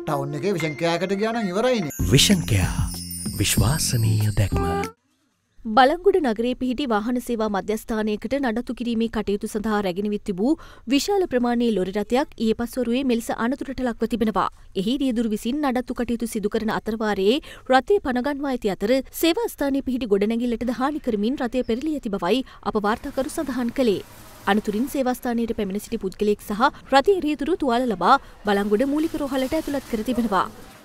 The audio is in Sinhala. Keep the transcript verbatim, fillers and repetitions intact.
ටවුන් එකේ විෂන් කෑකට ගියා නම් ඉවරයිනේ. විෂන් කෑ විශ්වාසනීය දැක්ම. බලංගොඩ නගරයේ පිහිටි වාහන සේවා මධ්‍යස්ථානයකට නඩත්තු කිරීමේ කටයුතු සඳහා රැගෙන විත් තිබූ විශාල ප්‍රමාණයේ ලොරි රථයක් ඊයේ පස්වරුවේ මෙලෙස අනතුරට ලක්ව තිබෙනවා. එහි රියදුරු විසින් නඩත්තු කටයුතු සිදු කරන අතරවාරයේ රථය පනගන්වා ඇති අතර සේවා ස්ථානයේ පිහිටි ගොඩනැගිල්ලටද හානි කරමින් රථය පෙරළී ඇති බවයි අප වාර්තාකරු සඳහන් කළේ. අනතුරින් සේවා ස්ථානයට පැමිණ සිටි පුද්ගලයෙක් සහ රථයේ රියදුරු තුවාල ලබා බලංගොඩ මූලික රෝහලට ඇතුළත් කර තිබෙනවා.